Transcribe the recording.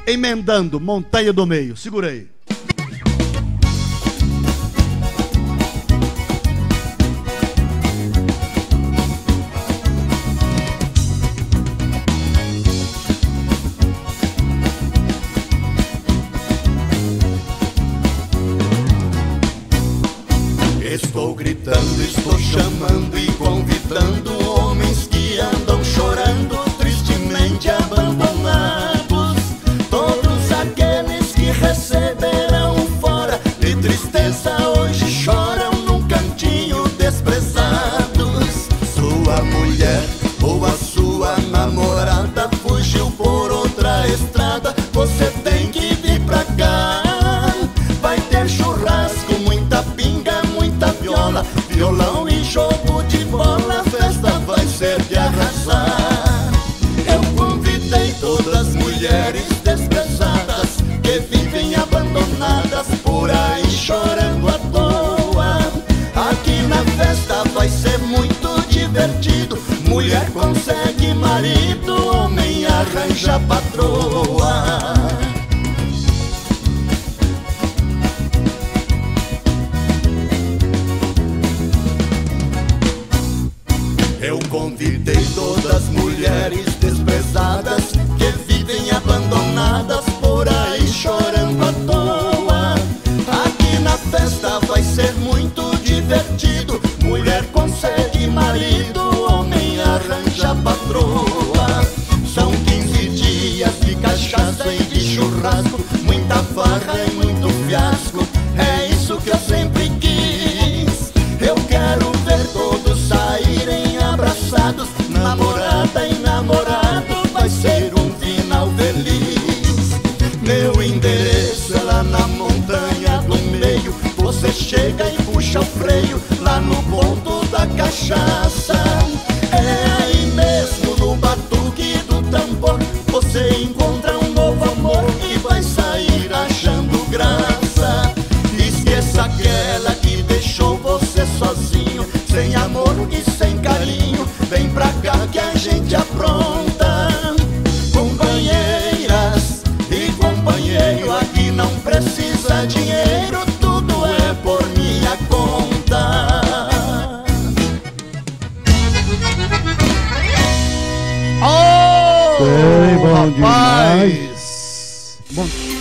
emendando Montanha do Meio. Segura aí. Estou gritando, estou chamando e convidando homens que andam chorando, tristemente abandonados. Todos aqueles que receberão fora de tristeza hoje choram num cantinho desprezados. Sua mulher ou a sua namorada fugiu por outra estrada, você tem que vir pra cá. Vai ter churrasco, muita pinga, viola, violão e jogo de bola, a festa vai ser de arrasar. Eu convidei todas as mulheres desprezadas que vivem abandonadas por aí chorando à toa. Aqui na festa vai ser muito divertido. Mulher consegue marido, homem arranja patroa. Eu convidei todas as mulheres desprezadas que vivem abandonadas por aí chorando à toa. Aqui na festa vai ser muito divertido. Mulher consegue marido, homem arranja patroa. São 15 dias de cachaça e de churrasco, muita farra e muito fiasco. É isso que eu sempre quis. Eu quero ver todos saírem abraçados, namorada e namorado, vai ser um final feliz. Meu endereço é lá na Montanha do Meio. Você chega e puxa o freio lá no ponto da cachaça. É aí mesmo no batuque do tambor você encontra um novo amor e vai sair achando graça. Esqueça aquela que deixou você sozinho, sem amor e sem carinho. Vem pra cá que a gente apronta. Companheiras e companheiro, aqui não precisa dinheiro, tudo é por minha conta. Oh, bom rapaz! Bom...